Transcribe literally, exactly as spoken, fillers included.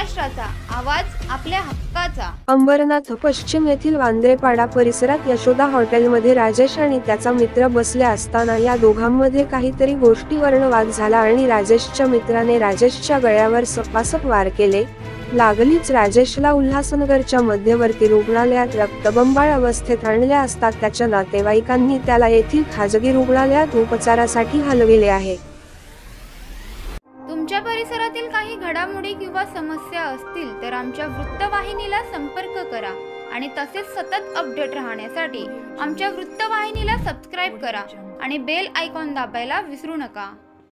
महाराष्ट्राचा आवाज आपल्या हक्काचा। अंबरनाथ पश्चिम येथील वांद्रेपाडा परिसरात यशोदा हॉटेलमध्ये राजेश आणि त्याचा मित्र बसले असताना या दोघांमध्ये काहीतरी गोष्टीवरून वाद झाला आणि राजेशच्या मित्राने राजेशच्या गळ्यावर सपासप वार केले। लागलीच राजेशला उल्हासनगरच्या मध्यवर्ती रुग्णालयात रक्तबंबाळ अवस्थेत आणले असता त्याच्या नातेवाईकांनी त्याला येथील खाजगी रुग्णालयात उपचारासाठी हलविले आहे। तुमच्या परिसरातील काही घडामोडी किंवा समस्या असतील तर आमच्या वृत्तवाहिनीला संपर्क करा आणि तसेच सतत अपडेट राहण्यासाठी आमच्या वृत्तवाहिनीला सबस्क्राइब करा आणि बेल आयकॉन दाबायला विसरू नका।